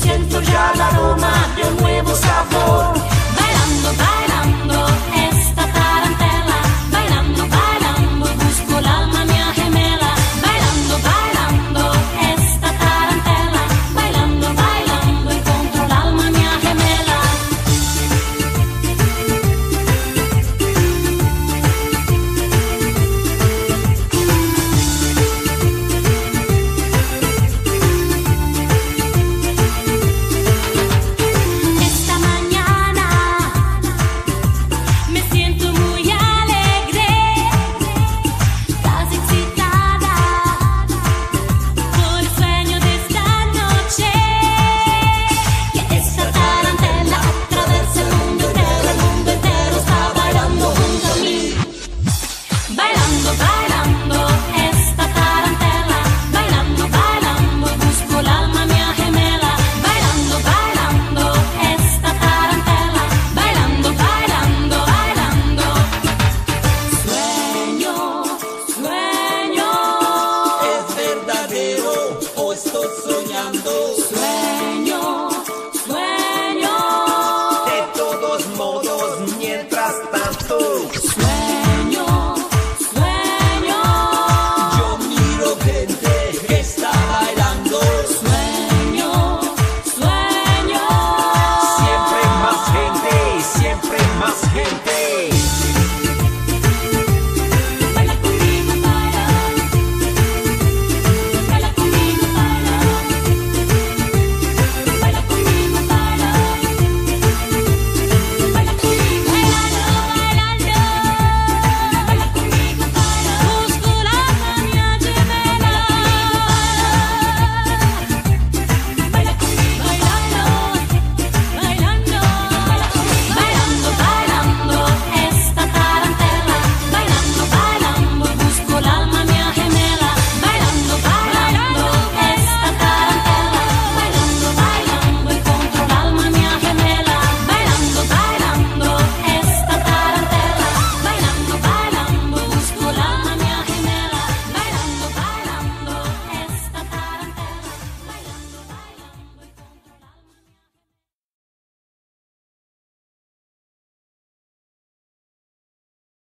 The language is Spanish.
siento ya el aroma de un nuevo sabor. Bailando, bailando esta tarantela, bailando, bailando busco el alma mía gemela. Bailando, bailando esta tarantela, bailando, bailando encontro el alma mía gemela. Esta mañana me siento muy alegre, casi excitada por el sueño de esta noche. Que esta tarantela atraviesa el mundo entero está bailando junto a mí. Bailando, bailando esta tarantela, bailando, bailando busco el alma mía gemela. Bailando, bailando esta tarantela, bailando, bailando, bailando. Sueño, sueño, Es verdadero o estoy soñando. sueño, sueño. De todos modos, mientras tanto.